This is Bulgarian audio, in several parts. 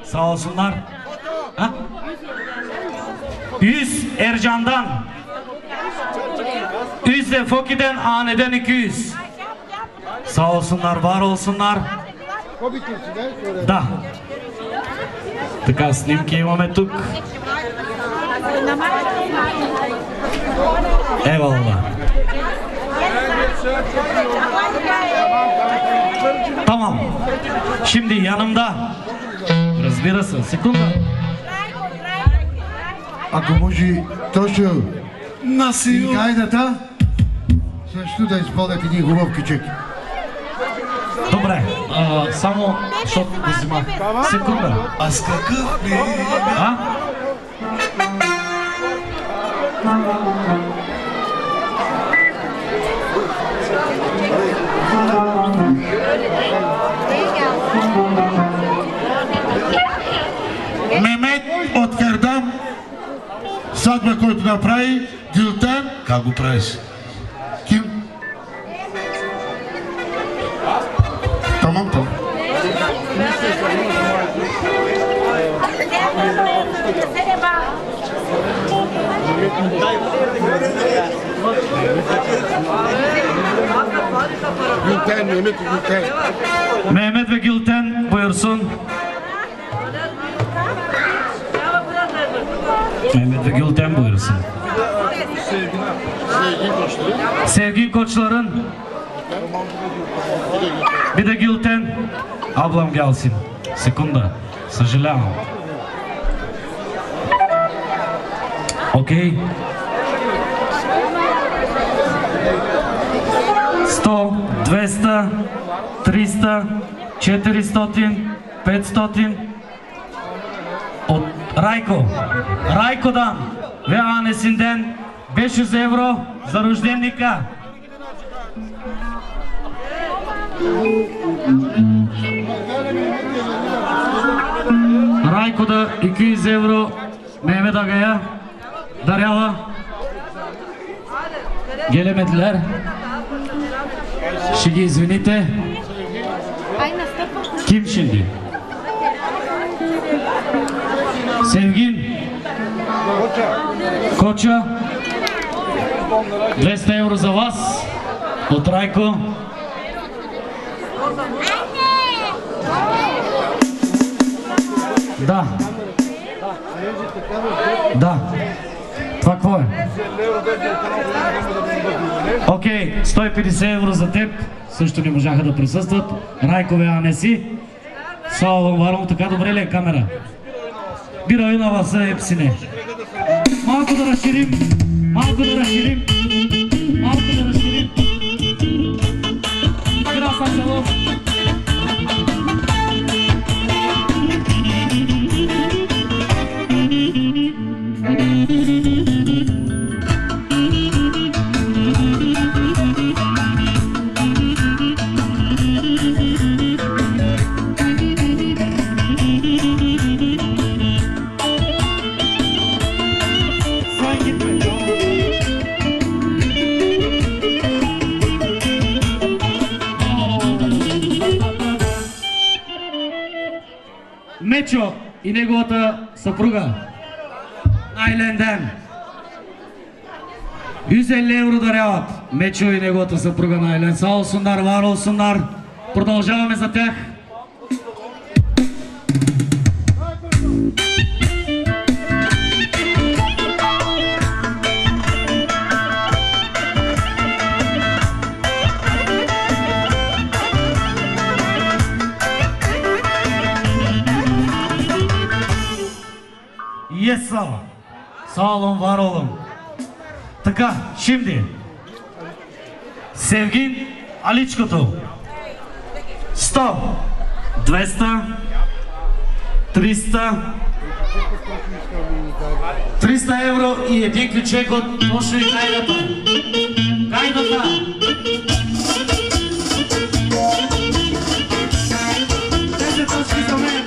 Sağ olsunlar. Ha? 100 Ercan'dan. 100 de Foki'den, Hane'den 200. Sağ olsunlar, var olsunlar. Да. Така, снимки имаме тук. Eyvallah. Tamam. Şimdi yanımda. Разбира се, секунда. Ако може Тошо и гайдата също да изпълнят един хубав кичек. Добре, само защото го взимах. Секунда. Аз какъв ми... А? Мемет от Фердам, сватба, който направи, Гюлтен. Как го правиш? Ким? Тамам. Gülten, Mehmet Gülten. Mehmet ve Gülten buyursun. Mehmet ve Gülten buyursun. Sevgi koçların. Bir de Gülten. Ablam gelsin. Sekunda. Съжалявам. Окей. 100, 200, 300, 400, 500 от Райко. Райкодан ve annesinden 500 euro za roždennika. Rayko'da 200 euro Mehmet Aga'ya darява. Gelemediler. Ще ги извините. Kim şimdi? Sevgin. Koça. 200 euro za vas. От Райко. Да. Да. Това какво е? Окей, 150 евро за теб. Също не можаха да присъстват. Райкове, а не си. Слава Варон, така добре ли е камера? Бира и на вас е псине. Малко да разширим. Малко да разширим. Малко да разширим. Бира съм село. Мечо и неговата съпруга Айленден 150 евро даряват. Мечо и неговата съпруга Айлен. Сао Сундар, Варо Сундар. Продължаваме за тях. Yes, Sava. Sağ olun, var olun. Така, şimdi Sevgin Aliçko'tu 100, 200, 300 евро и един ключек от Тошо и Гайдата. Гайдата! Тези точки за мен.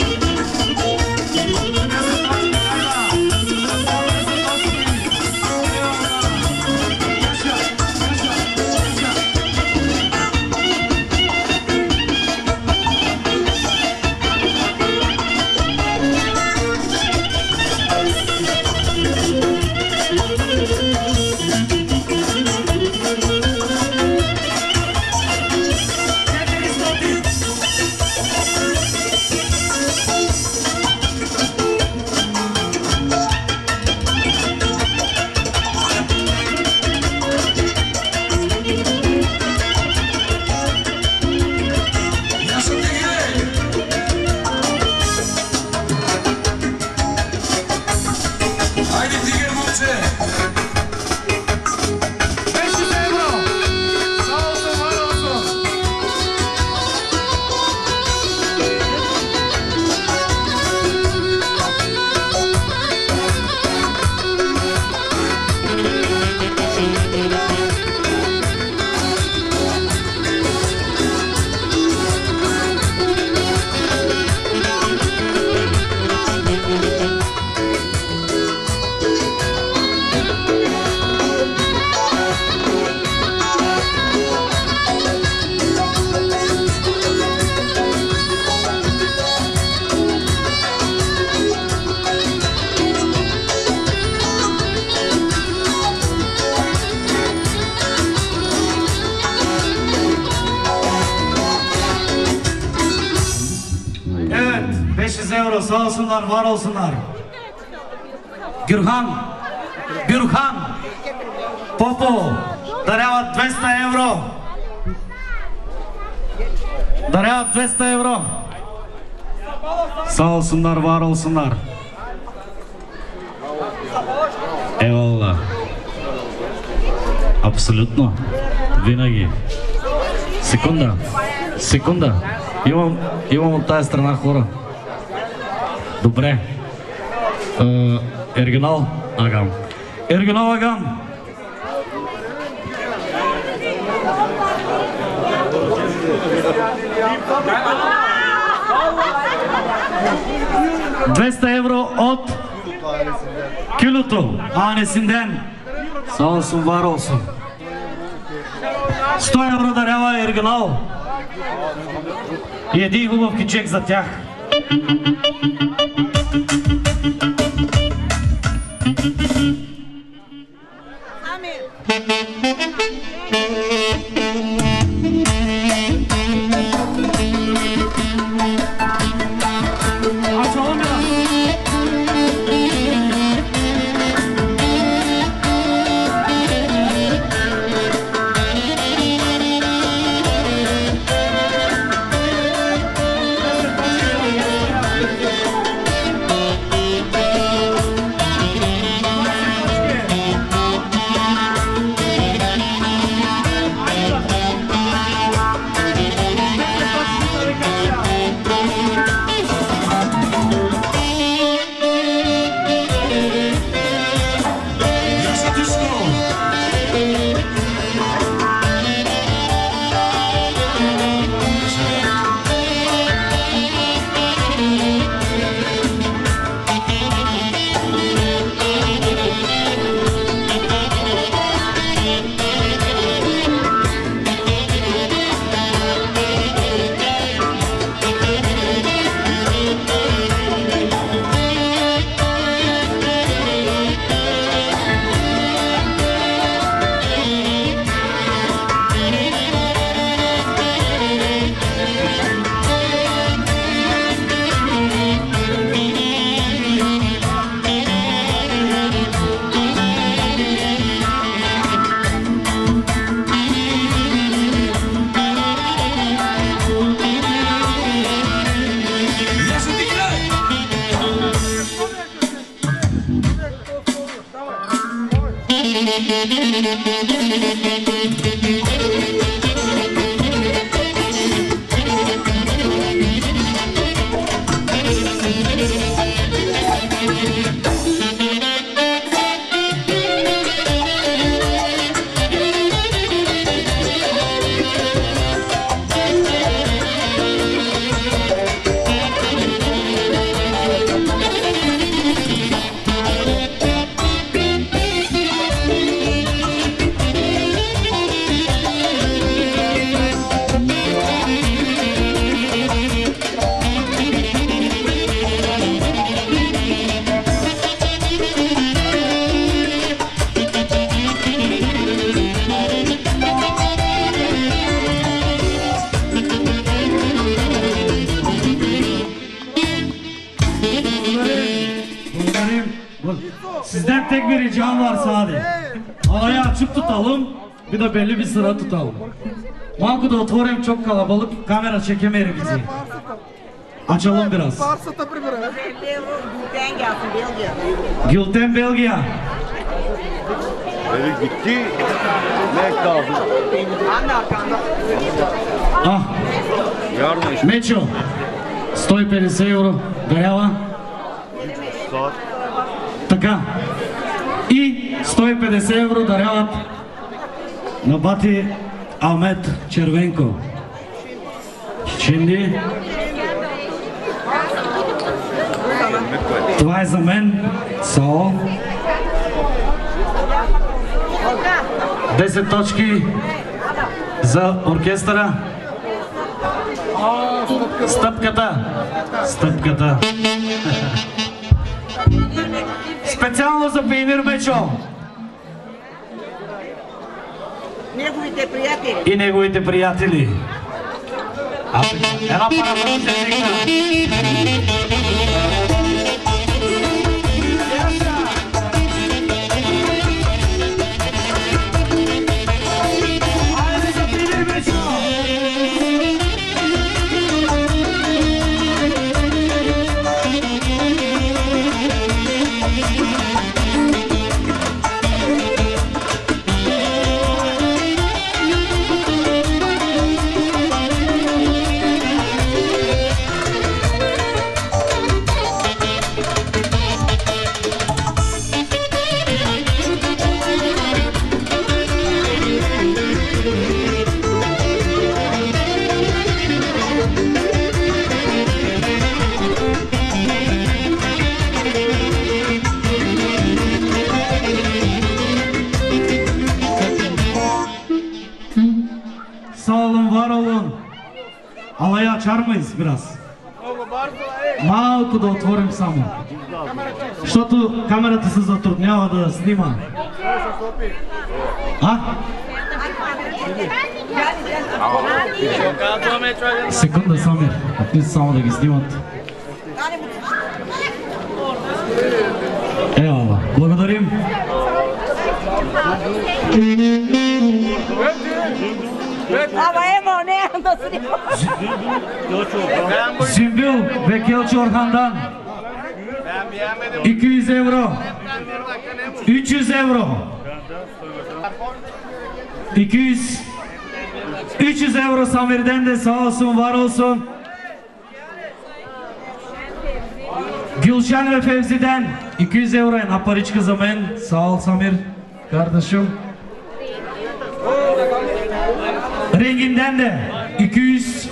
euro sağ olsunlar, var olsunlar. Gürhan Popo даряват 200 евро. Даряват 200 евро. Sağ olsunlar, var olsunlar. Eyvallah. Абсолютно. Винаги. Секунда. Имам от тази страна хора. Добре. Ергенал Агам. Ергенал Агам. €200 от Кюлото, Анесинден. Sağ olsun, var olsun. 100 евро дарява Ергенал. И един хубав кичек за тях. Sizden tek bir ricam var Sadi. Alayı açık tutalım, bir de belli bir sıra tutalım. Malko da otvorим, çok kalabalık, kamera çekemeyiz bizi. Açalım biraz. Gülten Belgiya. Beri gitti. Ne kaldı? Ah. Yarın işte. Мечо. 150 евро. Дарява. Saat. Така. И 150 евро даряват на бати Ахмет Червенко. Şimdi това е за мен. Со 10 точки за оркестъра. Стъпката. Специално за Пионер Мечо. И неговите приятели. Една пара я чарма избирас. Малко да отворим само. Защото камерата се затруднява да снима. Секунда, Самир. Само да ги снимат. Ева, благодарим. Зимбил ve Kelçi Orhan'dan 200 euro, 300 euro, 200, 300 euro Samir'den de sağ olsun, var olsun. Gülşen ve Fevzi'den 200 euroya naparичка за мен. Sağ ol Samir kardeşim. Renginden de 200.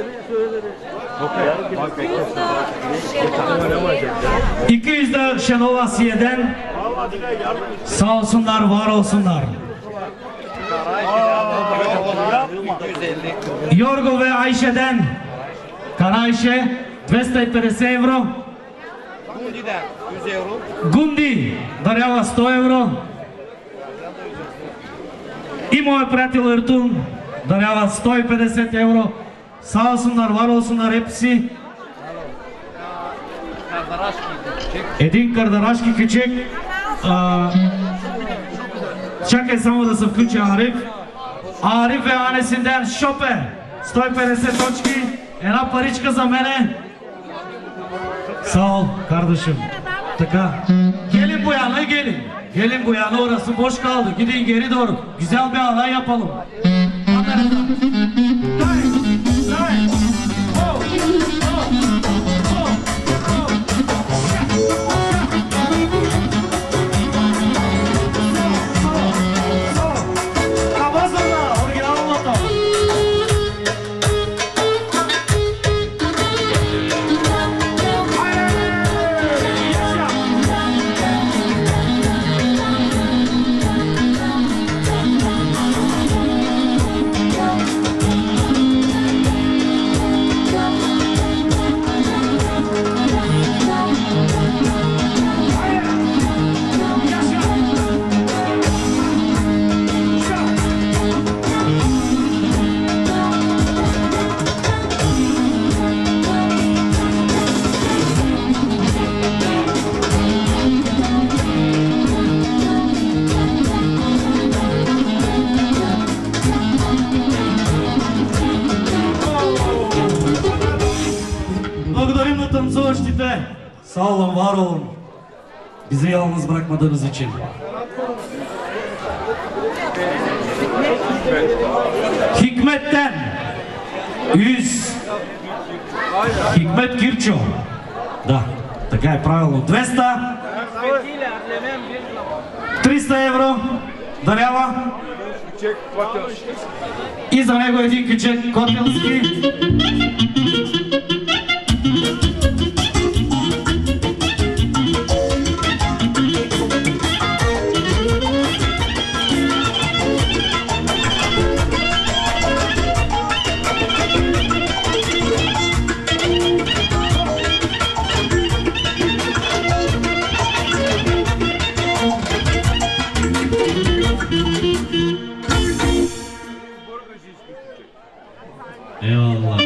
$200 de Şenol Asiye'den. Sağ olsunlar, var olsunlar. Yorgo ve Ayşe'den Kara Ayşe 250 euro. Гунди дарява 100 евро. И моят приятел Ертун дарява 150 евро. Сağ olsunlar, var olsunlar hepsi. Един кардарашки кичек. Чакай само да се включи Ариф. Ариф е Анесинден Шопе. 150 точки. Една паричка за мене. Sağ ol kardeşim. Taka. Gelin bu yana gelin. Gelin bu yana, orası boş kaldı. Gidin geri doğru. Güzel bir alay yapalım. Sağ olun, var olun. Bizi yalnız bırakmadığınız için. Hikmet'ten 100. Hikmet Kirço. Да, така е правилно. 200. 300 евро дарява. И за него един кичек Котелски. Eyvallah.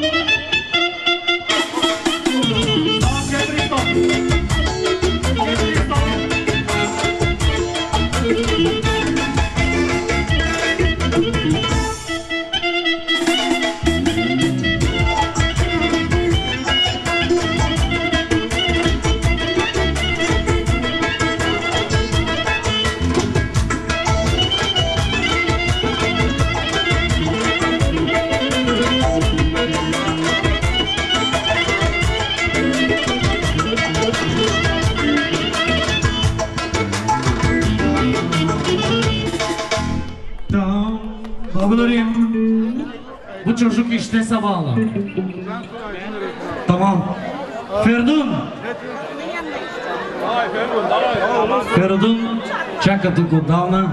Благодарим. Bu çocuk işte sabahla. Tamam. Ferdun. Ferdun чака тук отдавна.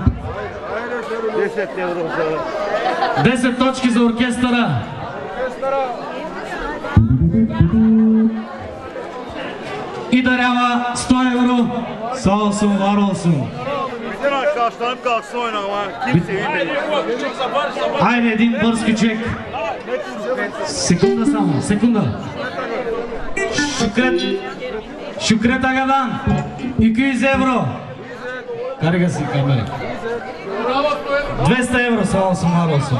10 точки за оркестъра. И дарява 100 евро. Sağ olsun, var olsun. Bütün arkadaşlarım kalksın oynamaya. Kimse bilmedi. Haydi Edin Bars Küçük. Sekunda samo, sekunda. Şükret Aga'dan 200 euro. Kargası kamera. 200 euro, sağ olsun, var olsun.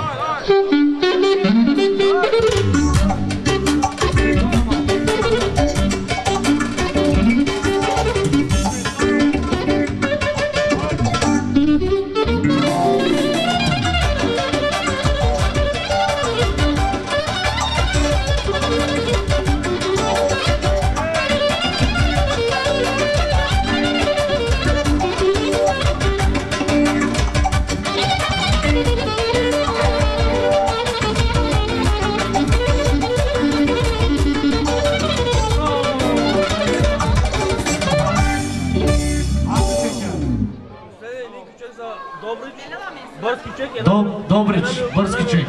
Добрич, Бърз Кючек.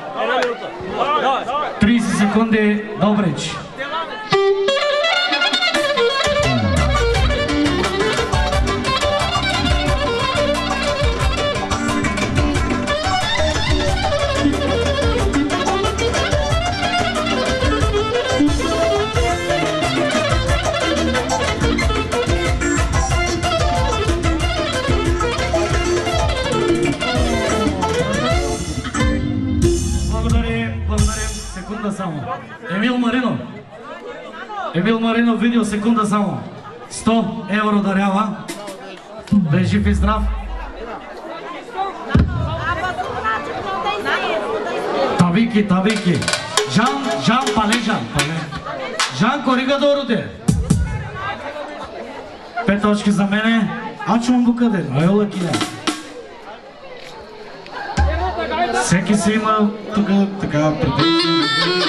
30 секунди, Добрич. Само. Емил Маринов, видео, секунда само. 100 евро дарява. Да е жив и здрав. Тавики. Жан Пале. Жан Коригадоруде. 5 точки за мене. Ачум Букаден. Айола Кия. Всеки си има тук така претенции.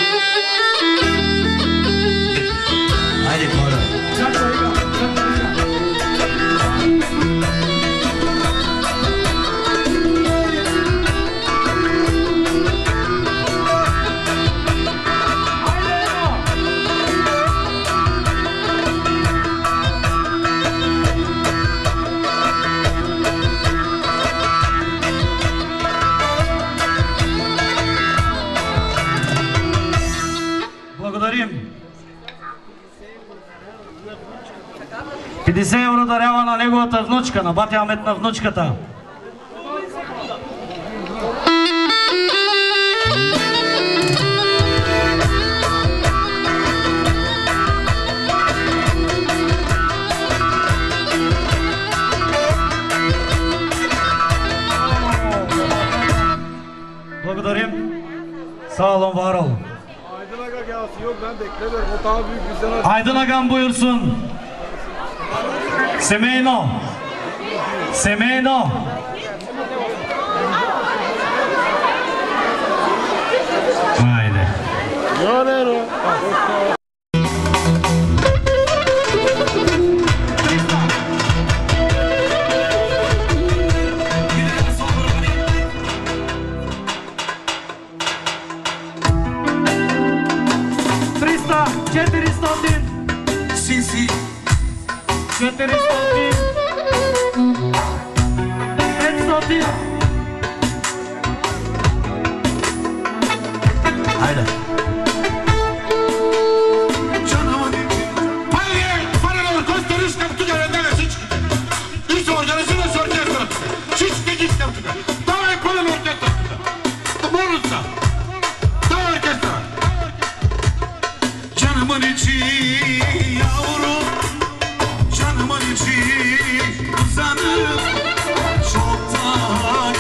Хайде, хора. Благодарим. 50 евро дарява на неговата внучка, на батя Амет на внучката. Благодарим. Sağ olun, var olun. Aydın Aga gelsin. Yok ben beklemiyorum. O daha büyük vizyon. Aydın Agam buyursun. Semeyno. Haydi. Си. 400, 500. Хайде. Паралел, кой сте рискам тук, веднага всичките. И се организира с оркестрата. Всички ги искам тук. Давай пълен оркестър тук. Болница. Давай оркестъра. Canımın içi yavrum, canımın içi uzanıp çoktan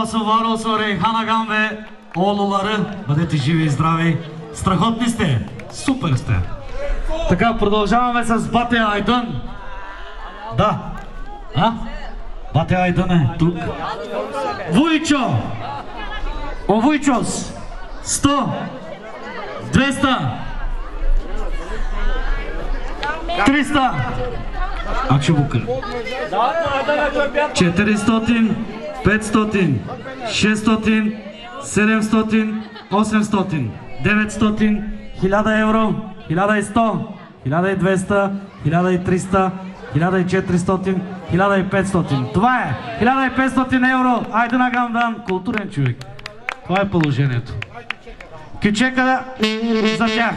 olsun, var olsun Reyhan Agam ve oğulları. Бъдете живи и здрави. Страхотни сте. Супер сте. Така, продължаваме с Бате Айдън. Да. Бате Айдън е тук. Вуйчо. О, Вуйчос. 100. 200. 300. Акшебука. 400. 500. 600. 700. 800. 900. 1000 евро. 1100. 1200. 1300. 1400. 1500. Това е 1500 евро. Айде на Гамдан, културен човек. Това е положението. Кючека за тях.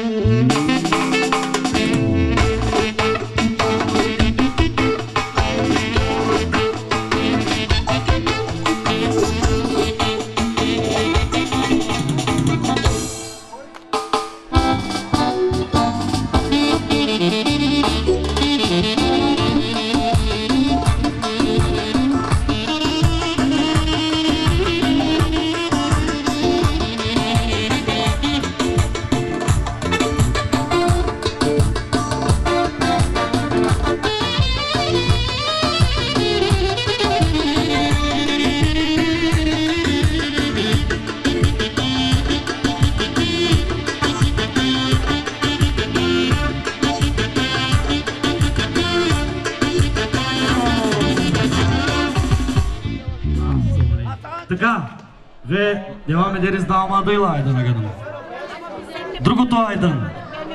Така, ве нямаме дери дамадила Айдън Агадън. Другото Айдън.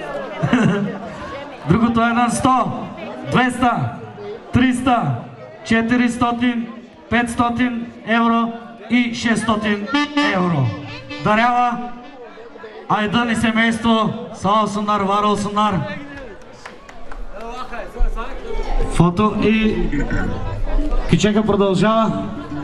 Другото Айдън 100, 200, 300, 400, 500 евро и 600 евро. Дарява Айдън и семейство Сао Сунар, Варо Сунар. Фото и кичека продължава.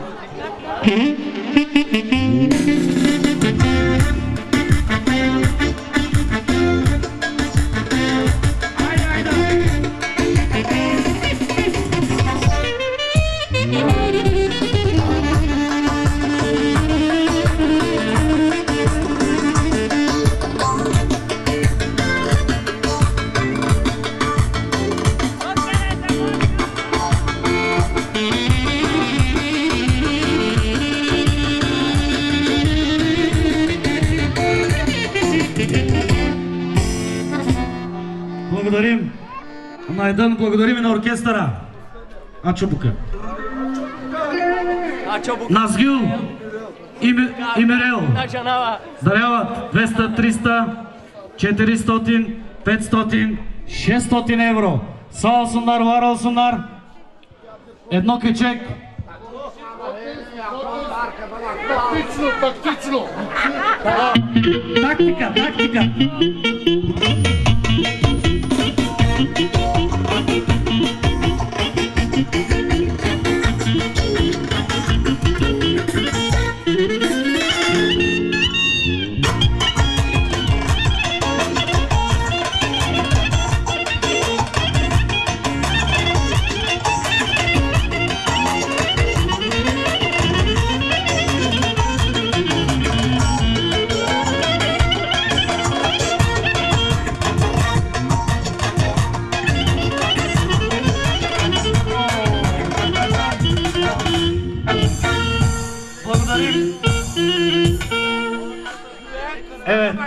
Благодарим на Айдън, благодарим и на оркестъра. Ачобука. Назгил и Мирел даряват 200, 300, 400, 500, 600 евро. Сао Сунар, Варо Сунар. Едно кечек. Тактично. Тактика. Evet.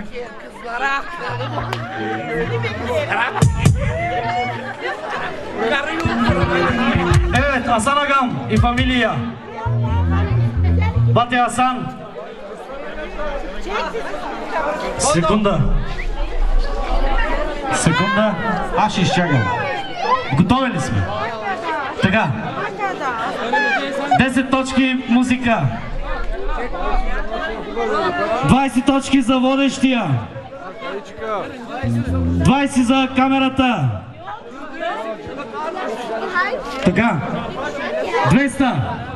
Evet, Hasan Agam и фамилия. Бате Hasan. Секунда. Аз ще изчакам. Готови ли сме? Така. 10 точки музика. 20 точки за водещия. 20 за камерата. Така. 200.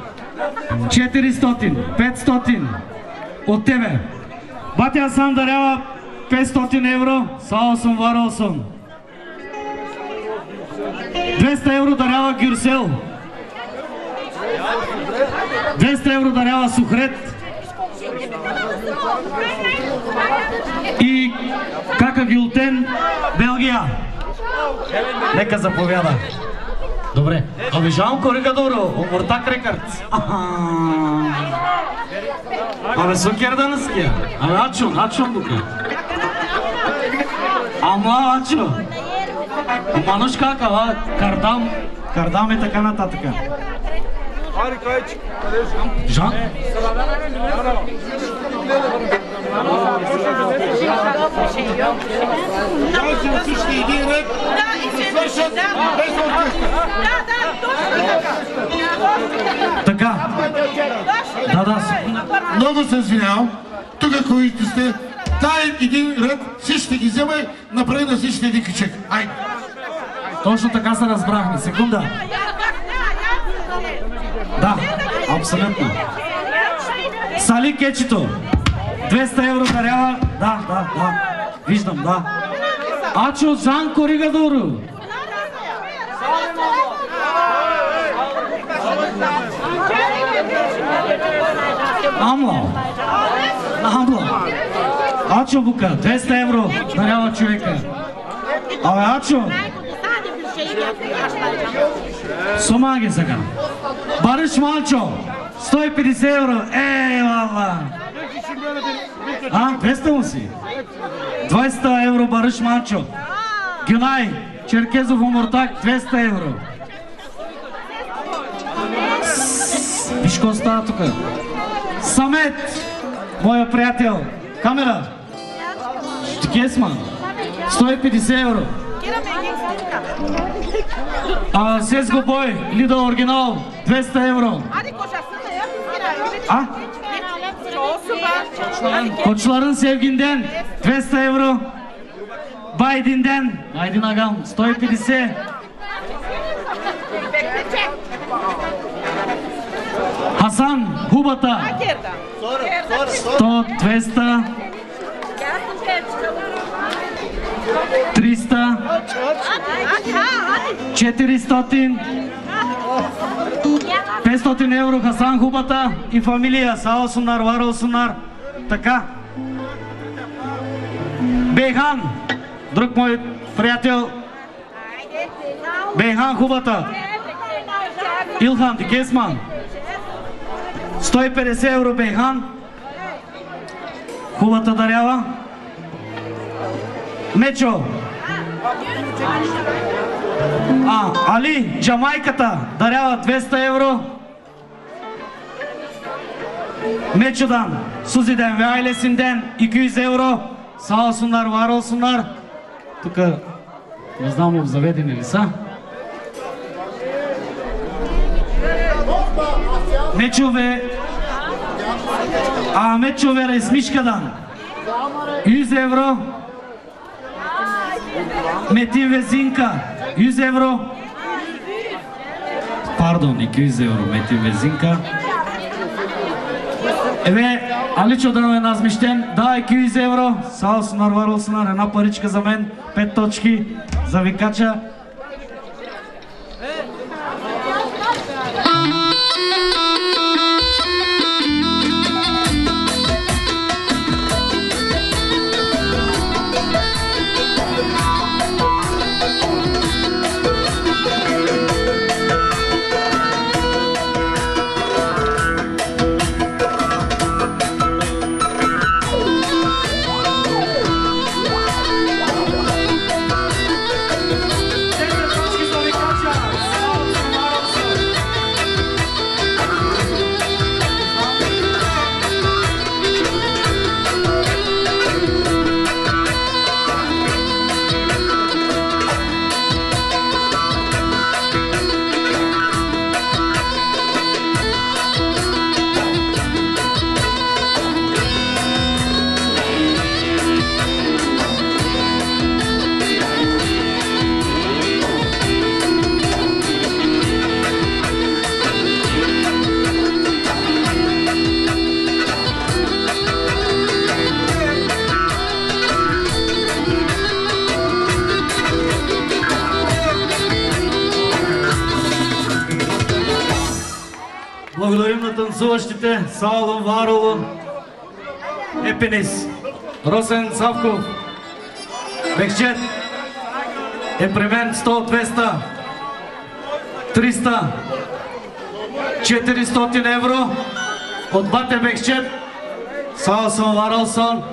400. 500. От тебе. Бате Hasan дарява 500 евро. Сао съм, Варо съм. 200 евро дарява Гюрсел. 200 евро дарява Сухрет и Кака Гилтен, Белгия. Нека заповяда. Добре. Обижавам Коригадоро, Омуртак Рекърдс. Абе Сукерданския. Абе Ачун тука. Ама Ачо. Мануш кака, Кардам и така нататък. Жан? Така. Да. Много се извинявам. Тук, които сте, дай един ред, всички ги взема и направи на всички един кичек. Айде. Точно така се разбрахме. Секунда. Да, абсолютно. Сали Кечито. 200 евро дарява. Да. Виждам, да. Ачо Жан Коригадоро. Амла. Ачо Бука, 200 евро дарява човека. Абе, Ачо. Сомаги сега. Бариш Малчо, 150 евро. Вала. 200 му си. 200 евро Бариш Малчо. Гюнай, Черкезов Омуртак, 200 евро. Виж какво става тук. Самет, моя приятел. Камера. Штикесман, 150 евро. Сесго Бой, Лидо Оригинал, 200 евро. Koçların Sevginden, 200 евро. Baydin'den, Aydin Agam, 150. Hasan Hubata, 100, 200. 300, 400, 500 евро Хасан Хубата и фамилия. Сао Сунар, Варо Сунар. Така. Бейхан, друг мой приятел. Бейхан Хубата. Илхан Дикесман. 150 евро Бейхан. Хубата дарява. Мечо. Али, Джамайката, дарява 200 евро. Мечодан, Сузиден ve ailesinden 200 евро. Sağ olsunlar, var olsunlar. Тук, не знам, заведени ли са. Мечове, Мечове Resmişka'dan 100 евро. Metin ve Zinka 100 евро. Pardon, 200 евро Metin ve Zinka. Ve Aliço'dan ve Nazmiş'ten daha 200 евро. Sağ olsunlar, var olsunlar. Една паричка за мен, 5 точки за викача. танцуващите Саулун Варолун, Епенис, Росен Савков, Бекчет е при мен 100, 200, 300, 400 евро от Бате Бекчет, Саулун Варолсон.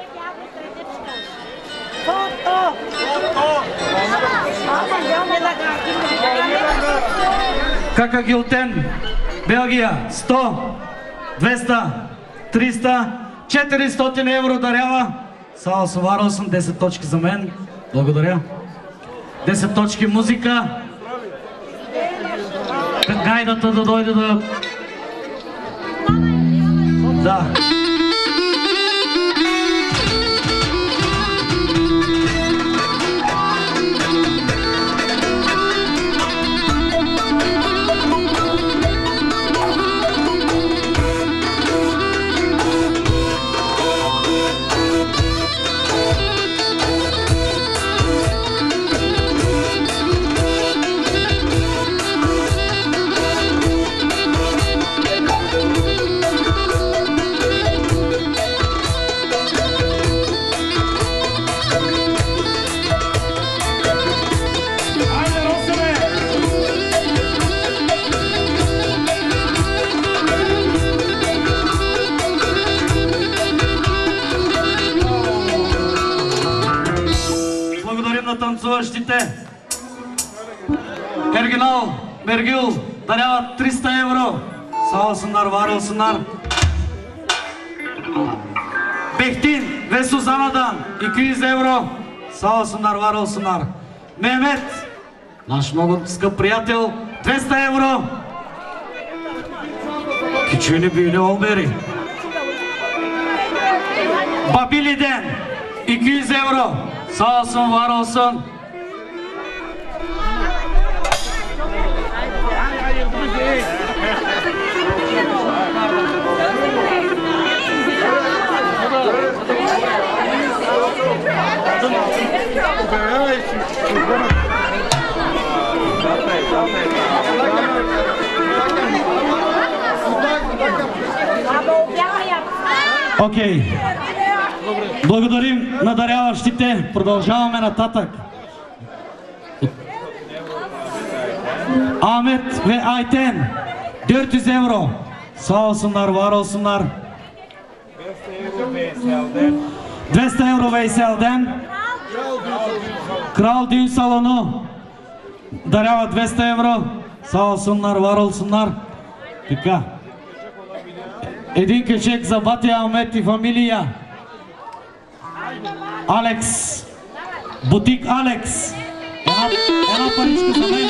Кака Гилтен, Белгия, 100, 200, 300, 400 евро дарява. Саулун Варолсон, 10 точки за мен. Благодаря. 10 точки музика. Гайдата да дойде да... Да. Танцуващите Ергинал, Мергил даряват 300 евро. Саулун Варолсунар. Бехтин, Весузанадан, 200 евро. Саулун Варолсунар. Мехмет, наш много скъп приятел, 200 евро. Кичуни били Олбери. Бабилиден, 200 евро. Саулун Варолсон. Окей. Благодарим на даряващите. Продължаваме нататък. Ахмет ve Ayten 400 евро. Sağolsunlar, var olsunlar. 200 евро Veysel'den. Kral Düğün Salonu дарява 200 евро. Sağ olsunlar, var olsunlar. Така. Един кечек за Бати Ахмет и фамилия. Алекс. Бутик Алекс. Една паричка за мен.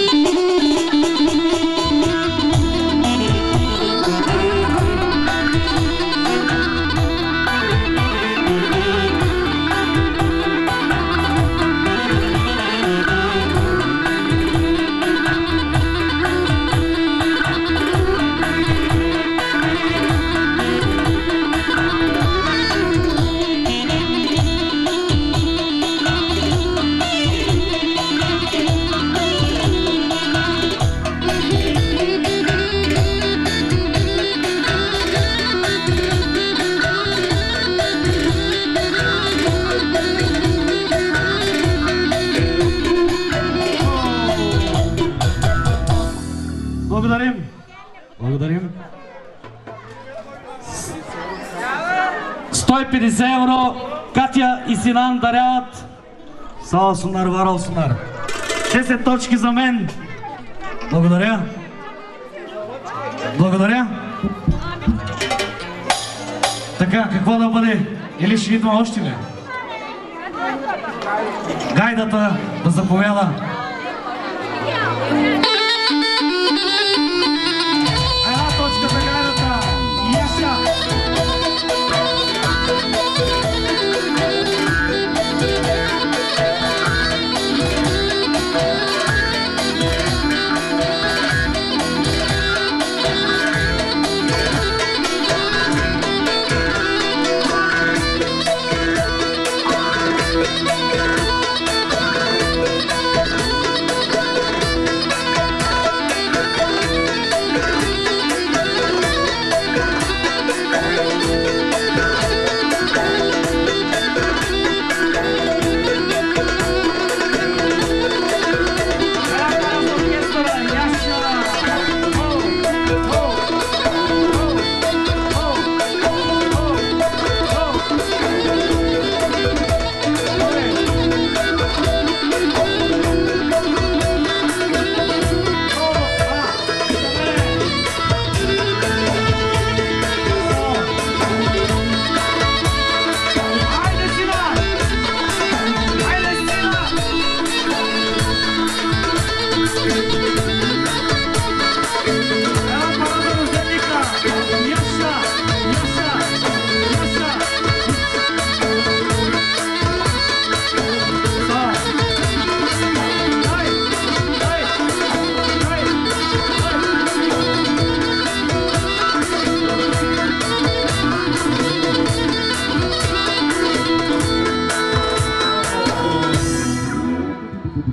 Благодарим. 150 евро Катя и Синан даряват. Sağolsunlar, var olsunlar. 10 точки за мен. Благодаря. Благодаря. Така, какво да бъде? Или ще идва още ли? Гайдата да заповяда. Една точка за гайдата. Яша.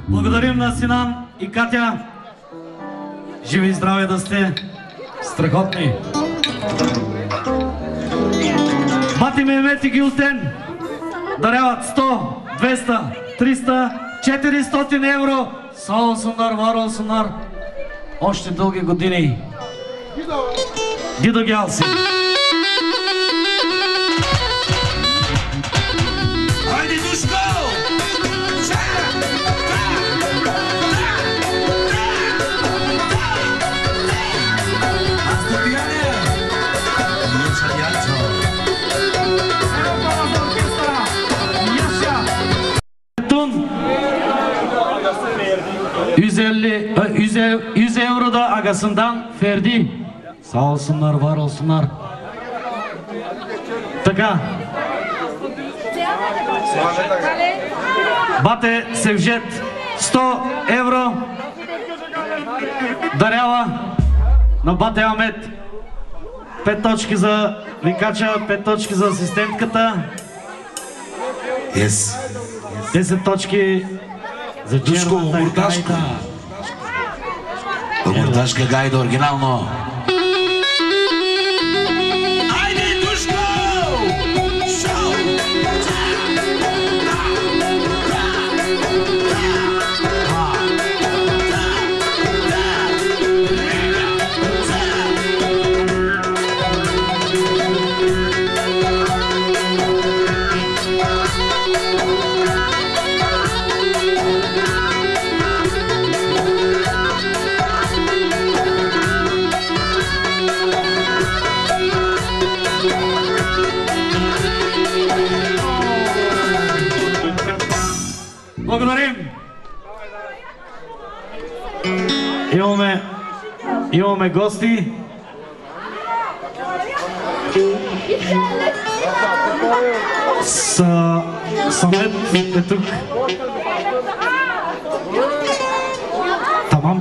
Благодарим на Синан и Катя. Живи и здрави да сте. Страхотни. Бати Мехмет и Гюлтен даряват 100, 200, 300, 400 евро. Сağ olsunlar, var olsunlar. Още дълги години. Дидо Гялси. Хайде, Душко! Tun 100 euro da agasından Ferdi. Sağ olsunlar, var olsunlar. Така. Бате Севжет 100 евро дарява на Бате Амет. 5 точки за викача, 5 точки за асистентката. Yes. 10 точки за Душко, черната и Мурдашко. гайда. Мурдашка гайда оригинално. Айде, Душко! Шоу! Благодарим! Имаме гости. Самет е тук. Tamam.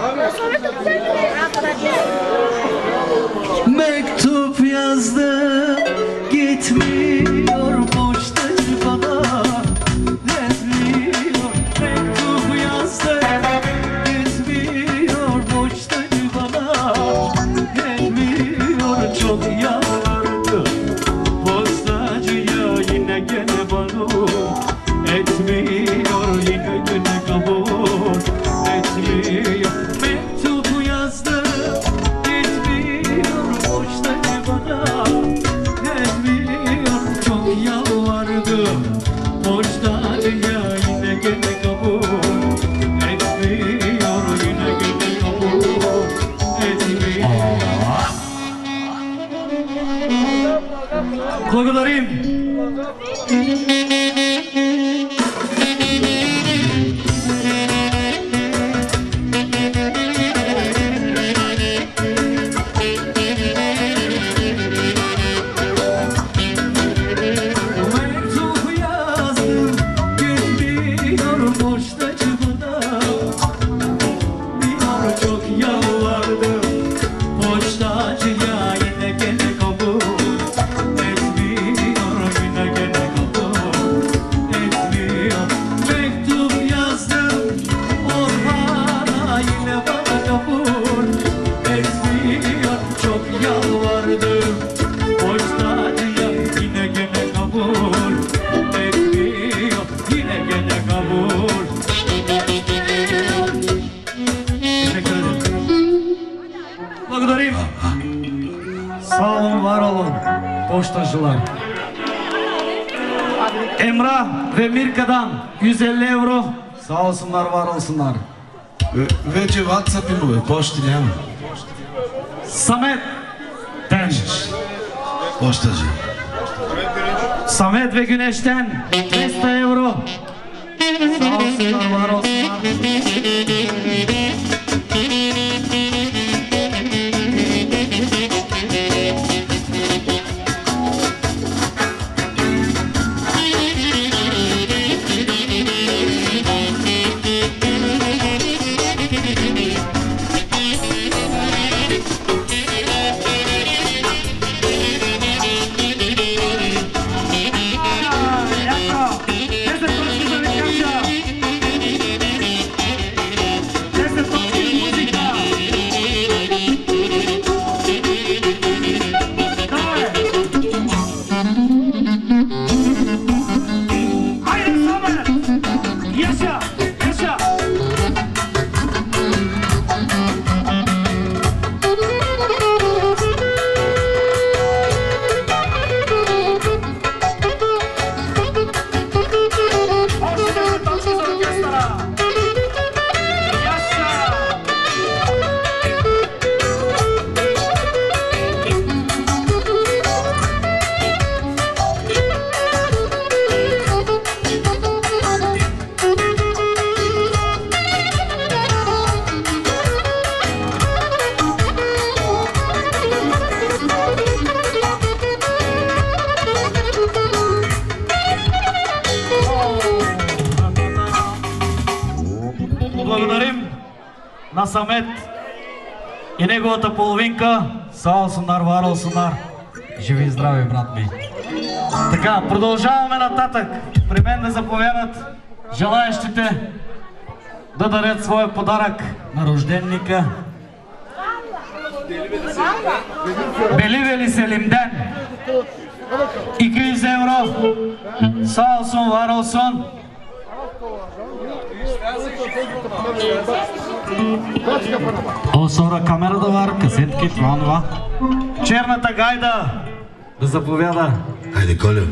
Mektup yazdım, gitmiyor poştacı bana. Demliyor, mektup yazdım, gitmiyor poştacı bana. Demliyor, çok yalvardı postacıya, yine gene bana. Etmiyor, yine gene kabul etmiyor. Mektup yazdım, gitmiyor poştacı bana. Etmiyor, çok yalvardım postacıya, yine gene kabul etmiyor, yine gene kabul etmiyor. Благодарим! Mektup yazdım, gitmiyor poştacı bana. Diyor, çok yalvardım poştacıya, yine gene kabul etmiyor, yine gene kabul etmiyor. Mektup yazdım Orhan'a, yine bana kabul etmiyor. Çok yalvardım poştacıya, yine gene kabul etmiyor, yine gene kabul. Teşekkür ederim. Благодарим! Sağ olun, var olun, poštacılar. Emrah ve Mirka'dan 150 euro. Sağ olsunlar, var olsunlar. Вече WhatsApp има, бе, почти няма. Samet Ten. Почтажи. Samet ve Güneş'ten 500 euro. Sağ olsunlar, var olsunlar. благодарим на Самет и неговата половинка Сао Сунар, Варал Сунар. Живи и здрави, брат ми. Така, продължаваме нататък. При мен да заповядат желаящите да дадат своя подарък на рожденника. Беливели Селимден. 200 евро. Sağ olsun, var olsun. O sonra kamerada var, kasetки, това. Черната гайда да заповяда. Хайде, Колю.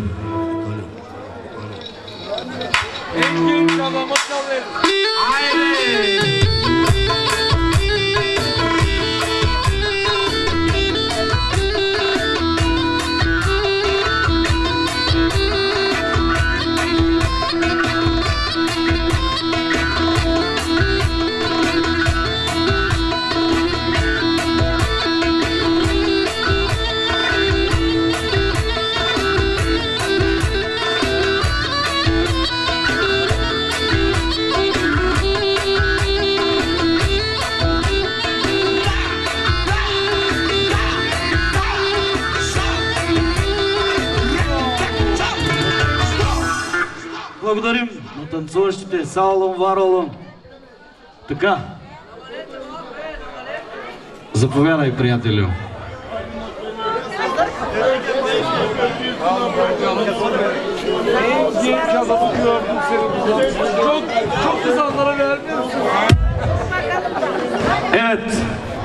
Благодарим на танцуващите Саолом, Варолом. Така. Заповядай, приятелю. Evet.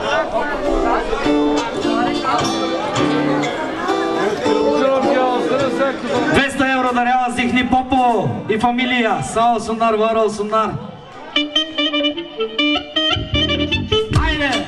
€200 дарява Зихни Попо и фамилия. Сао Сунар, Варал Сунар. Айде!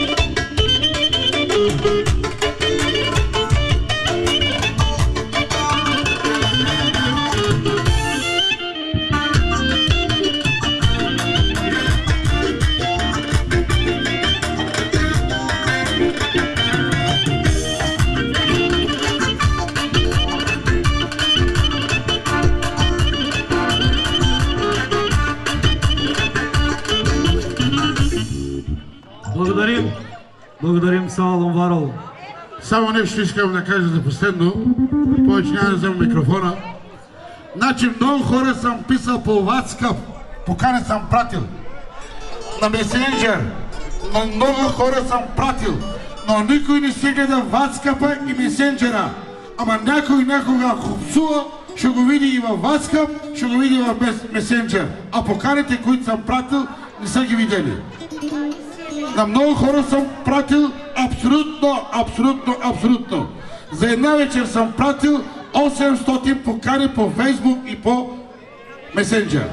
Благодарим. Благодарим, Саолом, Варол. Само нещо искам да кажа за последно. Повече няма да взема микрофона. Значи много хора съм писал по WhatsApp. Покани съм пратил. На месенджер. На много хора съм пратил. Но никой не си гледа WhatsApp и месенджера. Ама някой някога хупсува, ще го види и във WhatsApp, ще го види в месенджер. А поканите, които съм пратил, не са ги видели. На много хора съм пратил абсолютно. За една вечер съм пратил 800 покани по Фейсбук и по Месенджер.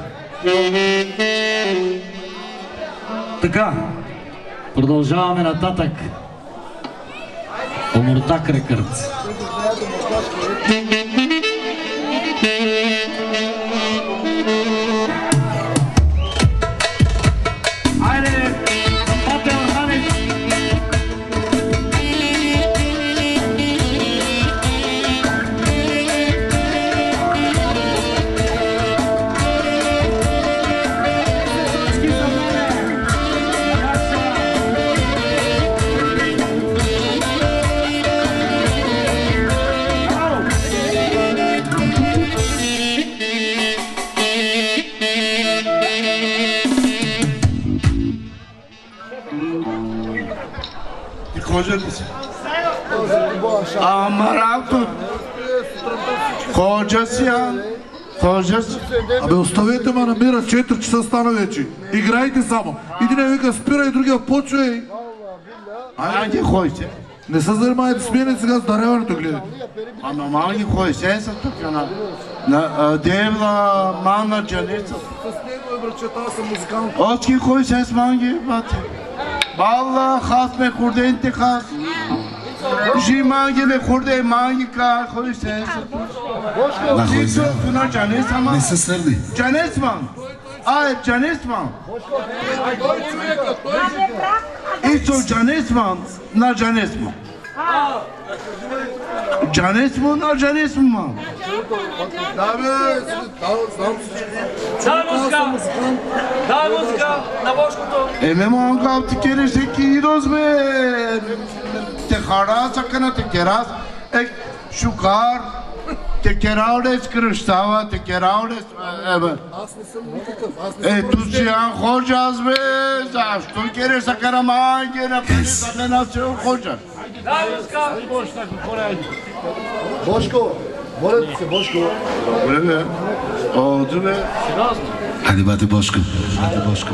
Така, продължаваме нататък. Омуртак Рекърдс. Амаралто. Ходжа си, Абе, оставете ме, намира, 4 часа стана вече. Играйте само. Един вика спира и другия почва. Айде ходите. Не се занимавайте с мен сега с даряването гледате. А нормално ги ходи, сега са тук на Девла, Мана, Джаница. С него е, браче, аз съм музикант. Очки ходи, сега с манги, бате. Бала, хас ме хурдените хас. Жи манги ме хурде, манги ка, ходи сега са тук. На ходи сега. Не се сърди. Джанесман. Джанесман. Исо Джанесман на Джанесман. Джанесман на Джанесман. Да, бе, знам всичко. Дай музика на Бошкото. Мамка, ти кереш еки идос, бе. Те харас, акана те керас. Шукар. Те кераулес кръщава, те кераулес... Аз не съм никакъв. Tu si an hoxas, bе. Защо кереш акана манге на панета на се хоxas? Дай музика. Бошко, моля ти се, Бошко. Добре, бе. Оду, бе. Хайде, бате Бошко. Бате Бошко.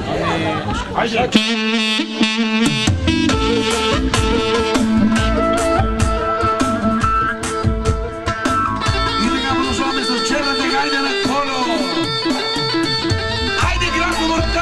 И така продължаваме с черната гайда на Коло. Айде, град номерта.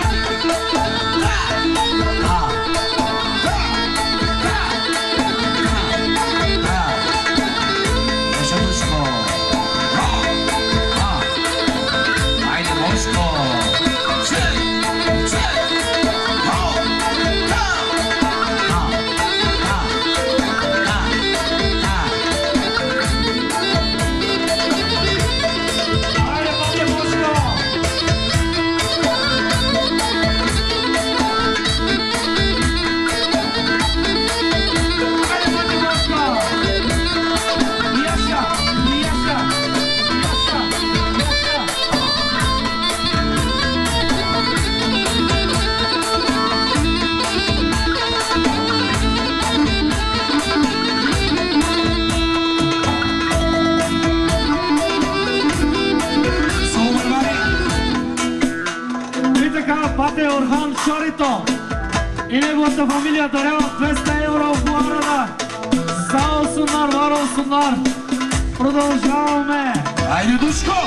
Пате Орхан Шорито и неговата фамилия дарява 200 евро в Буарада. Сао Сунар, Варо Сунар. Продължаваме. Айде, Душко!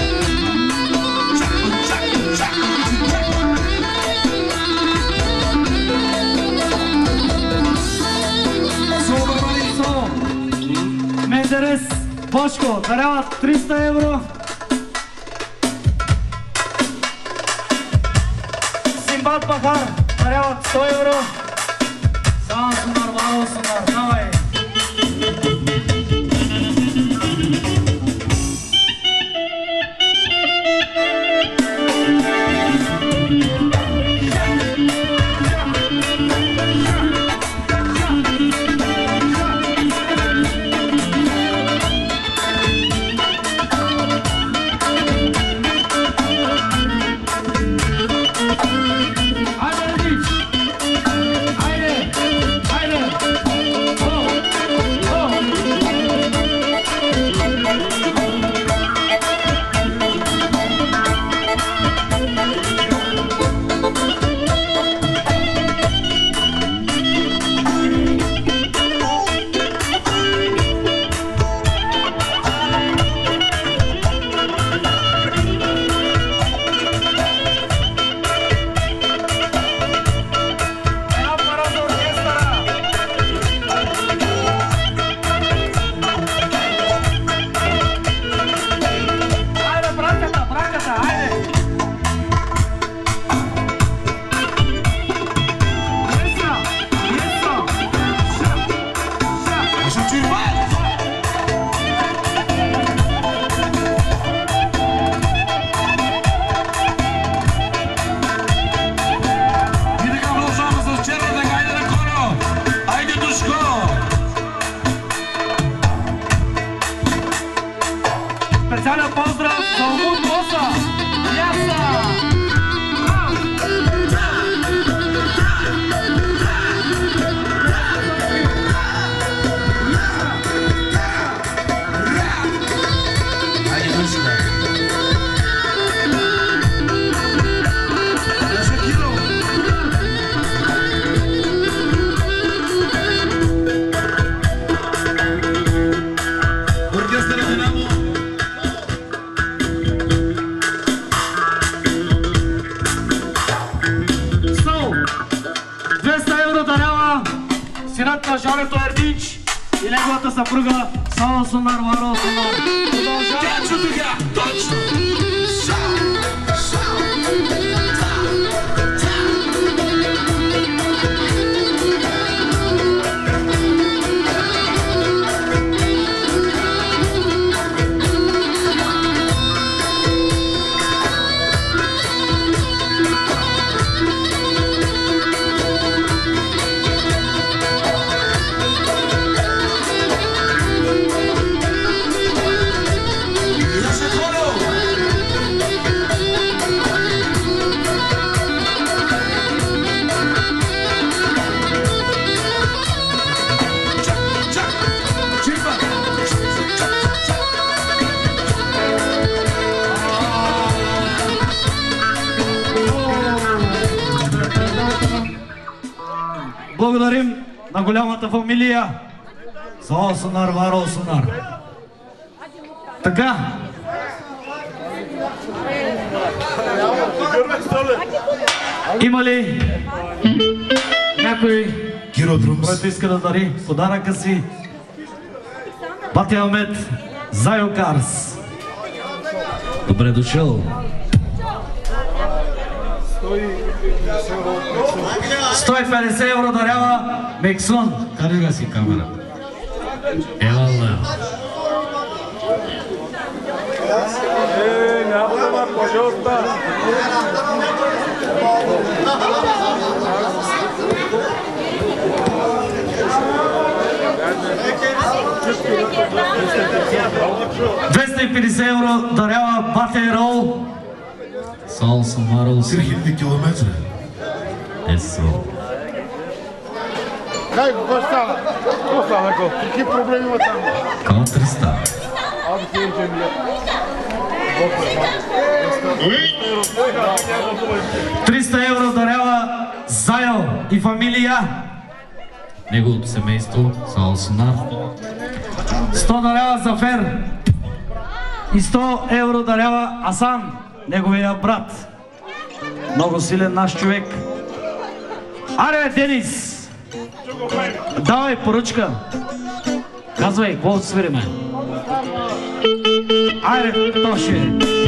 Мендерес Бошко дарява 300 евро. Симбат Бахар даряват 100 евро. Сао Сунар, Варо Сунар. Давай. Специален поздрав за Умут Боса! Яса! Синът на Жорето Ердинч и неговата съпруга Сао Сунар, Варо Сунар. Продължаваме. Точно! Благодарим на голямата фамилия Сао Сонар, Варо Сонар. Така. Има ли някой, който иска да дари подаръка си? Бати Ахмед, Зайо Карс. Добре дошъл. 150 евро дарява Мексун. Къде га си камера? Елална. $250 евро дарява Бате Рол. Сол Самарол 3000 километра. Есо. Дай го, какво става? Какво става, Ко? Какви проблеми има там? Кон 300. Абе, ти че ми 300 евро дарява Зайо и фамилия. Неговото семейство, Сао Сонар. 100 дарява Зафер. И 100 евро дарява Асан, неговия брат. Много силен наш човек. Аре, Денис! Давай поръчка. Казвай, какво свириме? Айде, Тоше!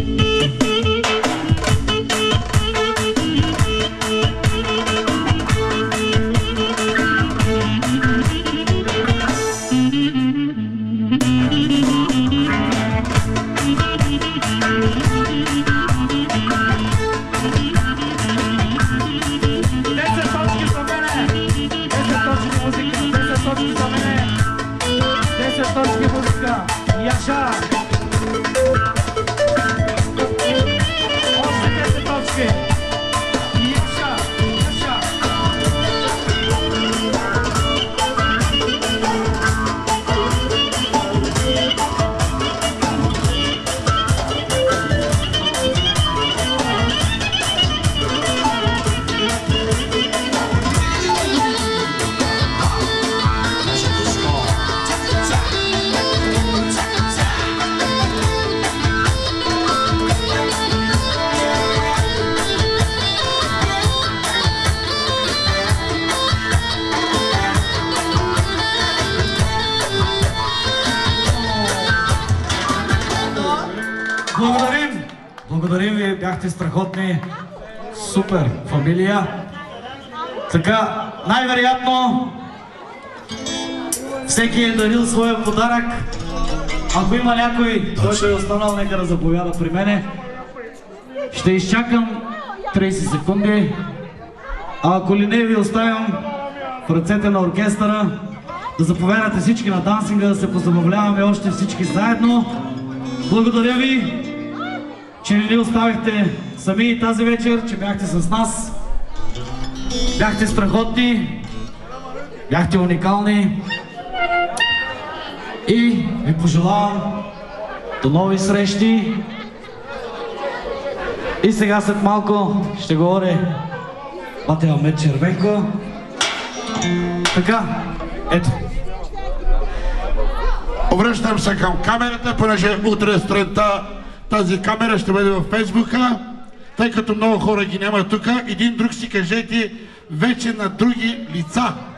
Яша! Още 10 точки! Яша! Яша! Благодарим! Благодарим ви, бяхте страхотни. Супер фамилия. Така, най-вероятно всеки е дарил своя подарък. Ако има някой, който е останал, нека да заповяда при мене. Ще изчакам 30 секунди. А ако ли не, ви оставям в ръцете на оркестъра да заповядате всички на дансинга, да се позабавляваме още всички заедно. Благодаря ви, че не ни оставихте сами тази вечер, че бяхте с нас. Бяхте страхотни, бяхте уникални и ви пожелавам до нови срещи. И сега след малко ще говори Бате Ахмед Червенко. Така, ето. Обръщам се към камерата, понеже утре сутринта тази камера ще бъде във Фейсбука. Тъй като много хора ги няма тук, един друг си кажете вече на други лица.